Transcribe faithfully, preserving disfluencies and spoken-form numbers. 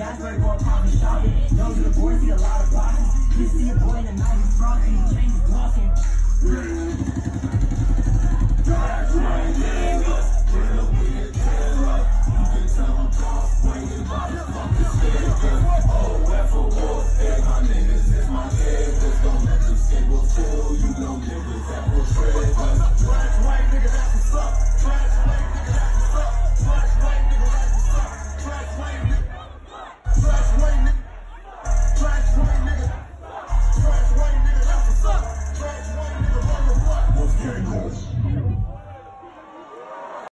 Jasper going poppin' shopping. Those are the boys, see a lot of boxes. You see a boy in the night, he's frosting, he changes talking.